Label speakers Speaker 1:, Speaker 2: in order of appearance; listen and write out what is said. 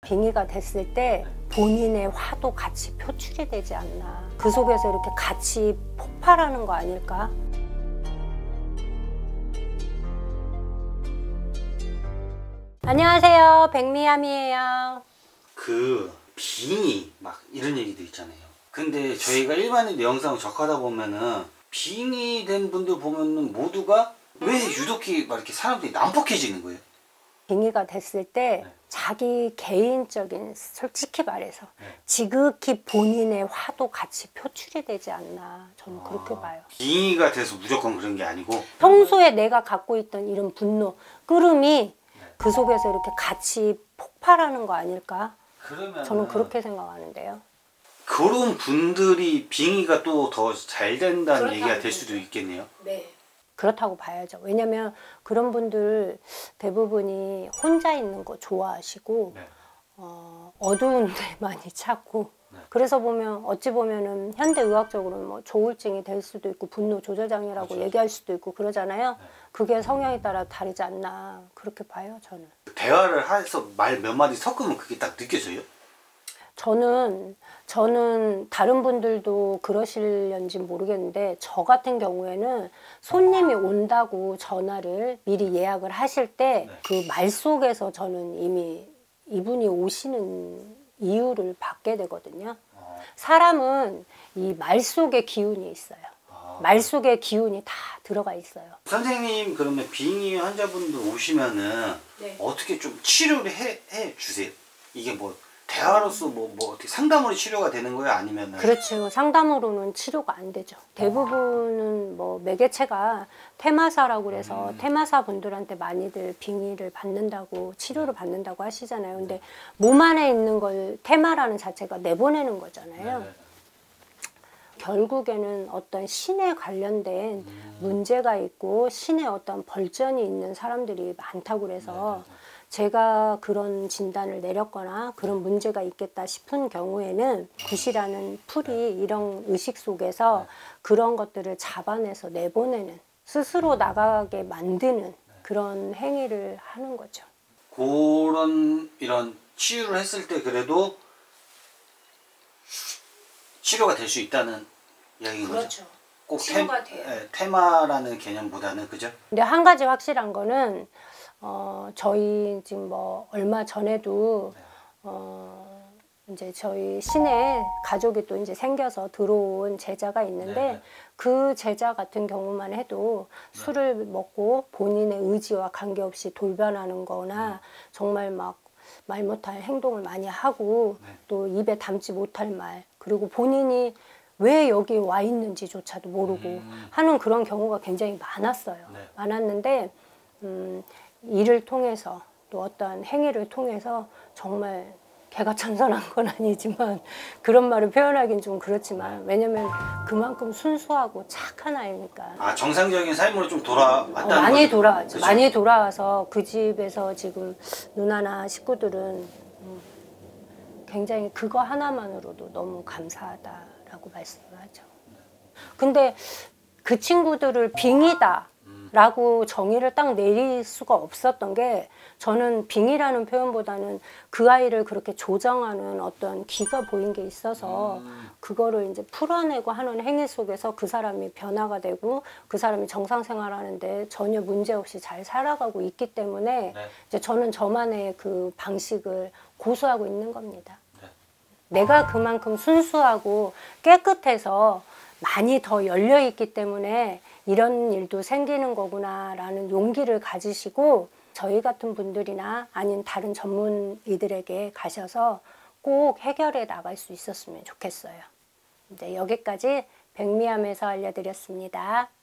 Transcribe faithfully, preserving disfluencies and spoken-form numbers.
Speaker 1: 빙의가 됐을 때 본인의 화도 같이 표출이 되지 않나. 그 속에서 이렇게 같이 폭발하는 거 아닐까? 안녕하세요, 백미암이에요.
Speaker 2: 그 빙의 막 이런 얘기도 있잖아요. 근데 저희가 일반인 영상을 접하다 보면은 빙의 된 분들 보면은 모두가 왜 유독히 막 이렇게 사람들이 난폭해지는 거예요?
Speaker 1: 빙의가 됐을 때
Speaker 2: 네.
Speaker 1: 자기 개인적인, 솔직히 말해서
Speaker 2: 네.
Speaker 1: 지극히 본인의 화도 같이 표출이 되지 않나. 저는 그렇게
Speaker 2: 아,
Speaker 1: 봐요.
Speaker 2: 빙의가 돼서 무조건 그런 게 아니고
Speaker 1: 평소에 내가 갖고 있던 이런 분노, 끓음이 그 속에서 이렇게 같이 폭발하는 거 아닐까?
Speaker 2: 그러면
Speaker 1: 저는 그렇게 생각하는데요.
Speaker 2: 그런 분들이 빙의가 또 더 잘 된다는
Speaker 1: 그렇다고
Speaker 2: 얘기가 될 수도 있겠네요.
Speaker 1: 네. 그렇다고 봐야죠. 왜냐면 그런 분들 대부분이 혼자 있는 거 좋아하시고
Speaker 2: 네.
Speaker 1: 어, 어두운 데 많이 찾고
Speaker 2: 네.
Speaker 1: 그래서 보면 어찌 보면은 현대의학적으로는 뭐 조울증이 될 수도 있고 분노 조절장애라고
Speaker 2: 그렇죠.
Speaker 1: 얘기할 수도 있고 그러잖아요.
Speaker 2: 네.
Speaker 1: 그게 성향에 따라 다르지 않나 그렇게 봐요, 저는.
Speaker 2: 대화를 해서 말 몇 마디 섞으면 그게 딱 느껴져요?
Speaker 1: 저는 저는 다른 분들도 그러실런지 모르겠는데 저 같은 경우에는 손님이 온다고 전화를 미리 예약을 하실 때 그 말 속에서 저는 이미 이분이 오시는 이유를 받게 되거든요.
Speaker 2: 어.
Speaker 1: 사람은 이 말 속에 기운이 있어요.
Speaker 2: 아.
Speaker 1: 말 속에 기운이 다 들어가 있어요.
Speaker 2: 선생님 그러면 빙의 환자분들 오시면은
Speaker 1: 네.
Speaker 2: 어떻게 좀 치료를 해, 해 주세요? 이게 뭐 대화로서 뭐, 뭐 어떻게 상담으로 치료가 되는 거예요? 아니면은
Speaker 1: 그렇죠. 상담으로는 치료가 안 되죠. 대부분은 뭐 매개체가 테마사라고 그래서
Speaker 2: 음.
Speaker 1: 테마사 분들한테 많이들 빙의를 받는다고 치료를 받는다고 하시잖아요. 근데 몸 안에 있는 걸 테마라는 자체가 내보내는 거잖아요.
Speaker 2: 네.
Speaker 1: 결국에는 어떤 신에 관련된
Speaker 2: 음.
Speaker 1: 문제가 있고 신에 어떤 벌전이 있는 사람들이 많다고 그래서
Speaker 2: 네.
Speaker 1: 제가 그런 진단을 내렸거나 그런 문제가 있겠다 싶은 경우에는 굿이라는 풀이 이런 의식 속에서 그런 것들을 잡아내서 내보내는, 스스로 나가게 만드는 그런 행위를 하는 거죠.
Speaker 2: 그런 이런 치유를 했을 때 그래도 치료가 될 수 있다는 이야기인 거죠? 꼭
Speaker 1: 치료가
Speaker 2: 테,
Speaker 1: 돼요.
Speaker 2: 예, 테마라는 개념보다는 그죠?
Speaker 1: 근데 한 가지 확실한 거는 어, 저희 지금 뭐 얼마 전에도 어, 이제 저희 시내에 가족이 또 이제 생겨서 들어온 제자가 있는데
Speaker 2: 네.
Speaker 1: 그 제자 같은 경우만 해도
Speaker 2: 네.
Speaker 1: 술을 먹고 본인의 의지와 관계없이 돌변하는 거나
Speaker 2: 네.
Speaker 1: 정말 막 말 못할 행동을 많이 하고
Speaker 2: 네.
Speaker 1: 또 입에 담지 못할 말, 그리고 본인이 왜 여기 와 있는지조차도 모르고
Speaker 2: 음.
Speaker 1: 하는 그런 경우가 굉장히 많았어요.
Speaker 2: 네.
Speaker 1: 많았는데 음, 일을 통해서 또 어떠한 행위를 통해서 정말 개가천선한 건 아니지만 그런 말을 표현하기는 좀 그렇지만 왜냐면 그만큼 순수하고 착한 아이니까.
Speaker 2: 아 정상적인 삶으로 좀 돌아왔다는
Speaker 1: 어, 많이
Speaker 2: 거죠?
Speaker 1: 돌아왔죠.
Speaker 2: 그죠?
Speaker 1: 많이 돌아와서 그 집에서 지금 누나나 식구들은 음, 굉장히 그거 하나만으로도 너무 감사하다라고 말씀을 하죠. 근데 그 친구들을 빙의다 라고 정의를 딱 내릴 수가 없었던 게, 저는 빙의라는 표현보다는 그 아이를 그렇게 조정하는 어떤 기가 보인 게 있어서
Speaker 2: 음.
Speaker 1: 그거를 이제 풀어내고 하는 행위 속에서 그 사람이 변화가 되고 그 사람이 정상 생활하는데 전혀 문제 없이 잘 살아가고 있기 때문에
Speaker 2: 네.
Speaker 1: 이제 저는 저만의 그 방식을 고수하고 있는 겁니다.
Speaker 2: 네.
Speaker 1: 내가 그만큼 순수하고 깨끗해서 많이 더 열려 있기 때문에 이런 일도 생기는 거구나 라는 용기를 가지시고 저희 같은 분들이나 아닌 다른 전문의들에게 가셔서 꼭 해결해 나갈 수 있었으면 좋겠어요. 이제 여기까지 백미암에서 알려드렸습니다.